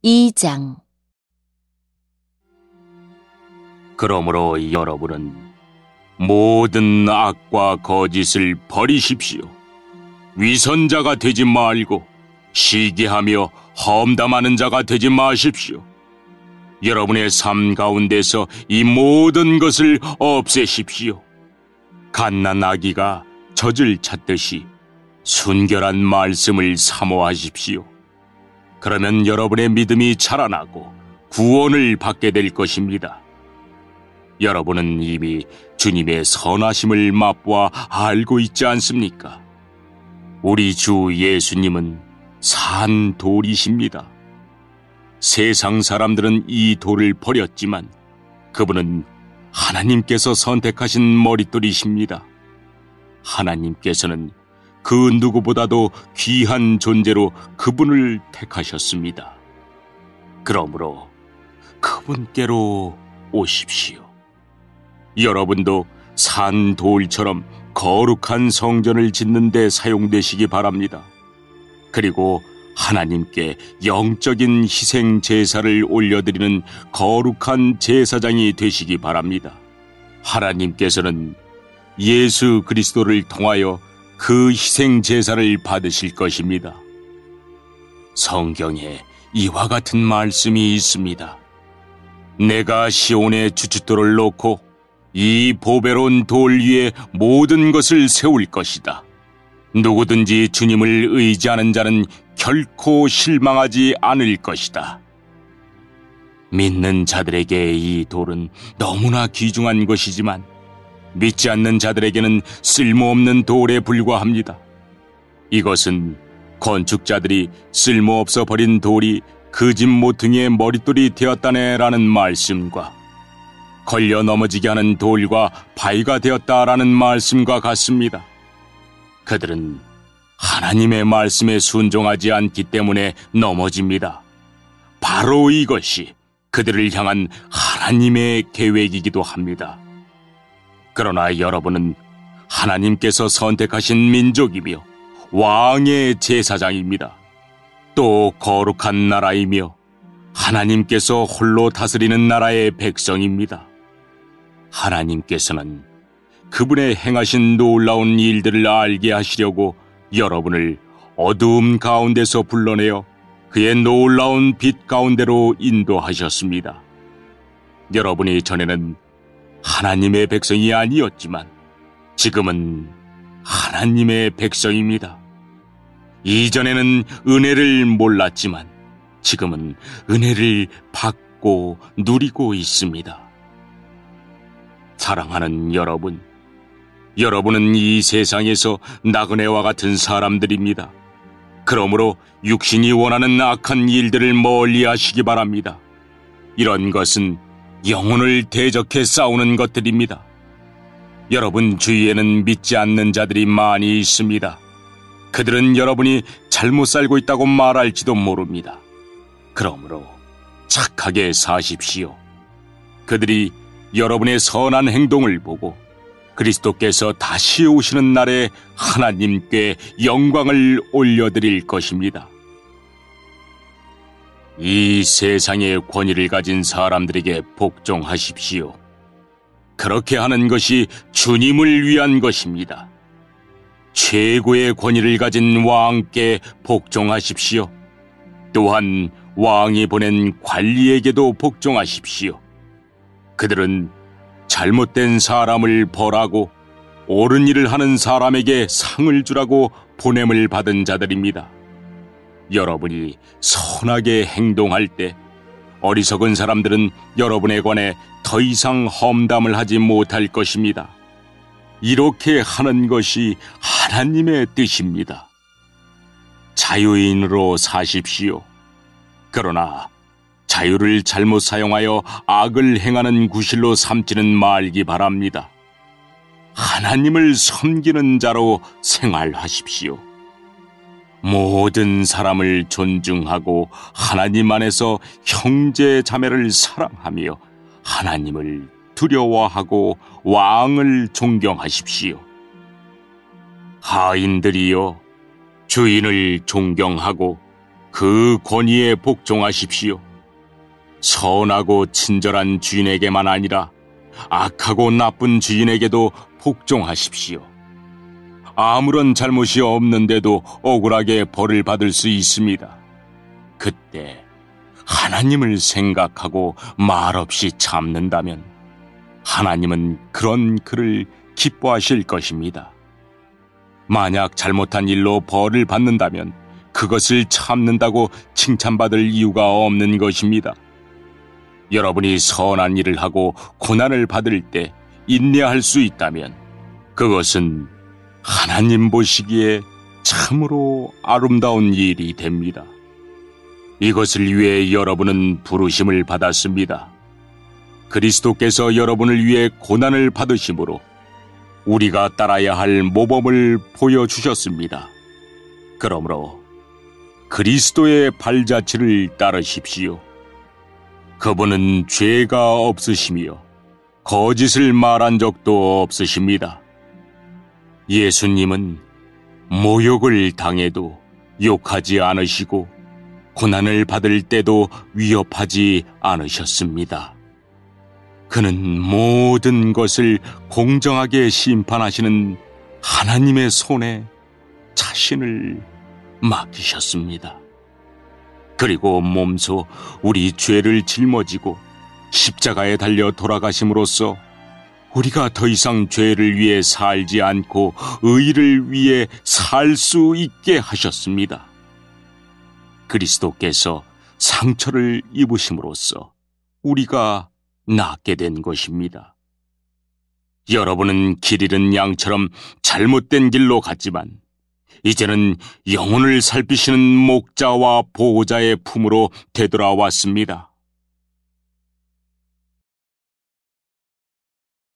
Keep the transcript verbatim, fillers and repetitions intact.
이 장. 그러므로 여러분은 모든 악과 거짓을 버리십시오. 위선자가 되지 말고 시기하며 험담하는 자가 되지 마십시오. 여러분의 삶 가운데서 이 모든 것을 없애십시오. 갓난 아기가 젖을 찾듯이 순결한 말씀을 사모하십시오. 그러면 여러분의 믿음이 자라나고 구원을 받게 될 것입니다. 여러분은 이미 주님의 선하심을 맛보아 알고 있지 않습니까? 우리 주 예수님은 산 돌이십니다. 세상 사람들은 이 돌을 버렸지만 그분은 하나님께서 선택하신 머릿돌이십니다. 하나님께서는 그 누구보다도 귀한 존재로 그분을 택하셨습니다. 그러므로 그분께로 오십시오. 여러분도 산 돌처럼 거룩한 성전을 짓는 데 사용되시기 바랍니다. 그리고 하나님께 영적인 희생 제사를 올려드리는 거룩한 제사장이 되시기 바랍니다. 하나님께서는 예수 그리스도를 통하여 그 희생 제사를 받으실 것입니다. 성경에 이와 같은 말씀이 있습니다. 내가 시온에 주춧돌을 놓고 이 보배로운 돌 위에 모든 것을 세울 것이다. 누구든지 주님을 의지하는 자는 결코 실망하지 않을 것이다. 믿는 자들에게 이 돌은 너무나 귀중한 것이지만 믿지 않는 자들에게는 쓸모없는 돌에 불과합니다. 이것은 건축자들이 쓸모없어 버린 돌이 그 집 모퉁이의 머릿돌이 되었다네라는 말씀과 걸려 넘어지게 하는 돌과 바위가 되었다라는 말씀과 같습니다. 그들은 하나님의 말씀에 순종하지 않기 때문에 넘어집니다. 바로 이것이 그들을 향한 하나님의 계획이기도 합니다. 그러나 여러분은 하나님께서 선택하신 민족이며 왕의 제사장입니다. 또 거룩한 나라이며 하나님께서 홀로 다스리는 나라의 백성입니다. 하나님께서는 그분의 행하신 놀라운 일들을 알게 하시려고 여러분을 어두움 가운데서 불러내어 그의 놀라운 빛 가운데로 인도하셨습니다. 여러분이 전에는 하나님의 백성이 아니었지만 지금은 하나님의 백성입니다. 이전에는 은혜를 몰랐지만 지금은 은혜를 받고 누리고 있습니다. 사랑하는 여러분, 여러분은 이 세상에서 나그네와 같은 사람들입니다. 그러므로 육신이 원하는 악한 일들을 멀리 하시기 바랍니다. 이런 것은 영혼을 대적해 싸우는 것들입니다. 여러분 주위에는 믿지 않는 자들이 많이 있습니다. 그들은 여러분이 잘못 살고 있다고 말할지도 모릅니다. 그러므로 착하게 사십시오. 그들이 여러분의 선한 행동을 보고 그리스도께서 다시 오시는 날에 하나님께 영광을 올려드릴 것입니다. 이 세상의 권위를 가진 사람들에게 복종하십시오. 그렇게 하는 것이 주님을 위한 것입니다. 최고의 권위를 가진 왕께 복종하십시오. 또한 왕이 보낸 관리에게도 복종하십시오. 그들은 잘못된 사람을 벌하고 옳은 일을 하는 사람에게 상을 주라고 보냄을 받은 자들입니다. 여러분이 선하게 행동할 때 어리석은 사람들은 여러분에 관해 더 이상 험담을 하지 못할 것입니다. 이렇게 하는 것이 하나님의 뜻입니다. 자유인으로 사십시오. 그러나 자유를 잘못 사용하여 악을 행하는 구실로 삼지는 말기 바랍니다. 하나님을 섬기는 자로 생활하십시오. 모든 사람을 존중하고 하나님 안에서 형제 자매를 사랑하며 하나님을 두려워하고 왕을 존경하십시오. 하인들이여, 주인을 존경하고 그 권위에 복종하십시오. 선하고 친절한 주인에게만 아니라 악하고 나쁜 주인에게도 복종하십시오. 아무런 잘못이 없는데도 억울하게 벌을 받을 수 있습니다. 그때 하나님을 생각하고 말없이 참는다면 하나님은 그런 그를 기뻐하실 것입니다. 만약 잘못한 일로 벌을 받는다면 그것을 참는다고 칭찬받을 이유가 없는 것입니다. 여러분이 선한 일을 하고 고난을 받을 때 인내할 수 있다면 그것은 하나님 보시기에 참으로 아름다운 일이 됩니다. 이것을 위해 여러분은 부르심을 받았습니다. 그리스도께서 여러분을 위해 고난을 받으심으로 우리가 따라야 할 모범을 보여주셨습니다. 그러므로 그리스도의 발자취를 따르십시오. 그분은 죄가 없으시며 거짓을 말한 적도 없으십니다. 예수님은 모욕을 당해도 욕하지 않으시고 고난을 받을 때도 위협하지 않으셨습니다. 그는 모든 것을 공정하게 심판하시는 하나님의 손에 자신을 맡기셨습니다. 그리고 몸소 우리 죄를 짊어지고 십자가에 달려 돌아가심으로써 우리가 더 이상 죄를 위해 살지 않고 의를 위해 살 수 있게 하셨습니다. 그리스도께서 상처를 입으심으로써 우리가 낫게 된 것입니다. 여러분은 길 잃은 양처럼 잘못된 길로 갔지만 이제는 영혼을 살피시는 목자와 보호자의 품으로 되돌아왔습니다.